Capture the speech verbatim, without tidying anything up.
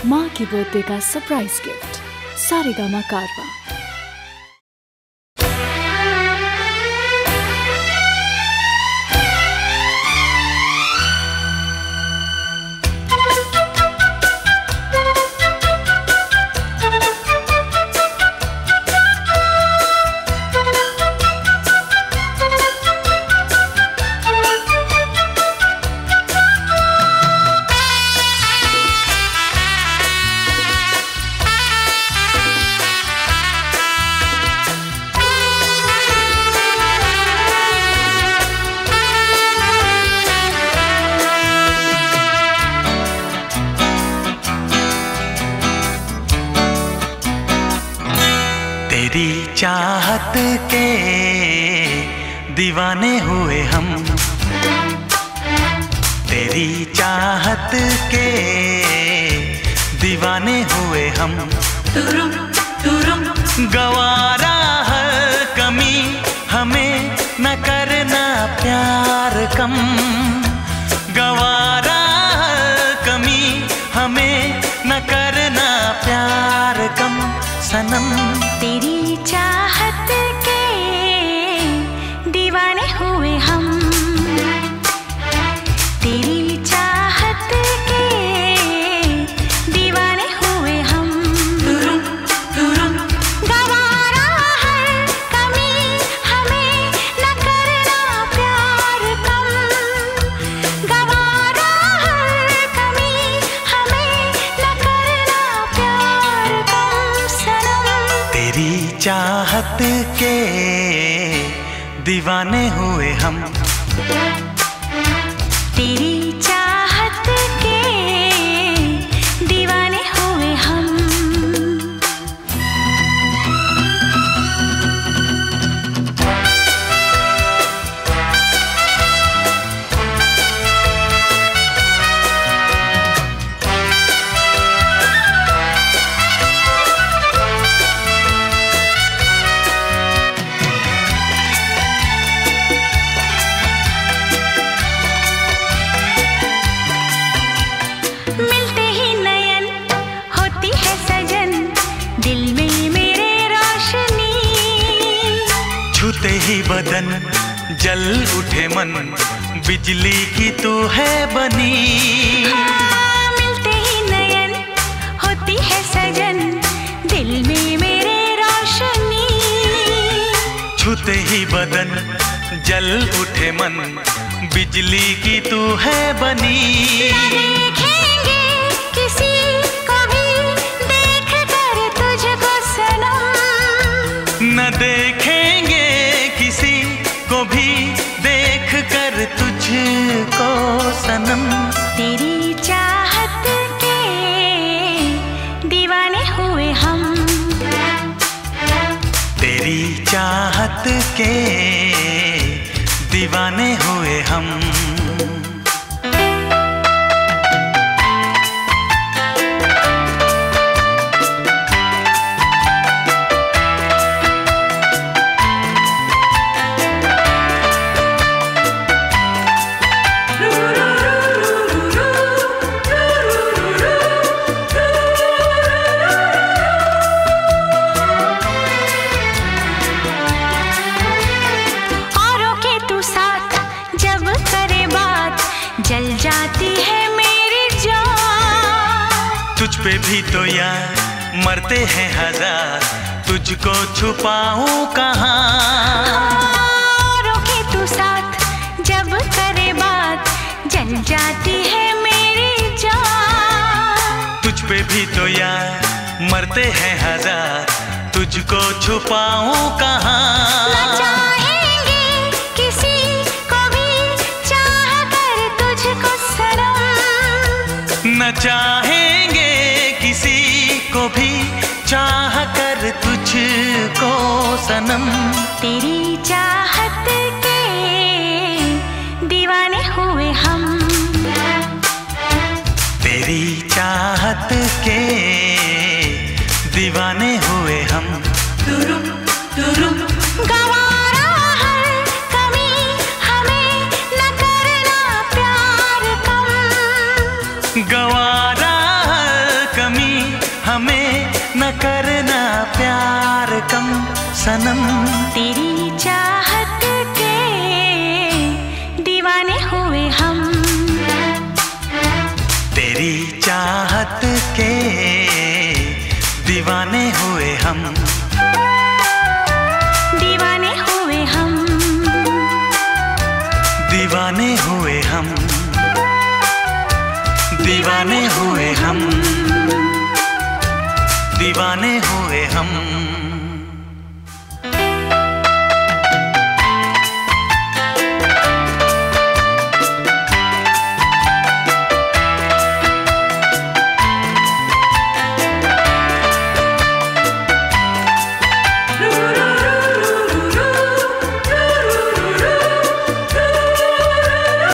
माँ की बर्थडे का सरप्राइज गिफ्ट सारेगामा कारवा। तेरी चाहत के दीवाने हुए हम, तेरी चाहत के दीवाने हुए हम। तुरुम तुरुम गवारा हर कमी हमें न करना प्यार कम, गवारा हर कमी हमें न करना प्यार कम सनम। तेरी चाहत के दीवाने हुए हम, तेरी चाहत के दीवाने हुए हम। तुरुम तुरुम गवारा हर कमी हमें न करना प्यार कम, गवारा हर कमी हमें न करना प्यार कम सनम। तेरी चाहत के दीवाने हुए हम, तेरी चाहत के दीवाने हुए हम। मिलते ही नयन होती है सजन, दिल में मेरे रोशनी, छूते ही बदन जल उठे मन, बिजली की तू है बनी। हाँ, मिलते ही नयन होती है सजन, दिल में मेरे रोशनी, छूते ही बदन जल उठे मन, बिजली की तू है बनी। देखेंगे किसी को भी देख कर तुझको सनम, न देखेंगे किसी को भी देख कर तुझको सनम। तेरी चाहत के दीवाने हुए हम, तेरी चाहत के दीवाने हुए हम। औरों के तू साथ जब करे बात, जल जाती है मेरी जान। तुझ पे भी तो यार मरते हैं हजार, तुझको छुपाऊं कहाँ। औरों के तू साथ जब करे बात, जल जाती है मेरी जान। तुझ पे भी तो यार मरते हैं हजार, तुझको छुपाऊं कहाँ। न चाहेंगे किसी को भी चाह कर तुझको सनम, न चाहेंगे किसी को भी चाह कर तुझको सनम। तेरी चाहत के दीवाने हुए हम, तेरी चाहत के दीवाने हुए हम। तुरुम तुरुम गवारा हर कमी हमें न करना प्यार कम, गवारा हर कमी हमें न करना प्यार कम सनम। तेरी चाहत के दीवाने हुए हम, तेरी चाहत के दीवाने हुए हम, दीवाने हुए हम, दीवाने हुए हम, दीवाने हुए हम, दीवाने हुए हम।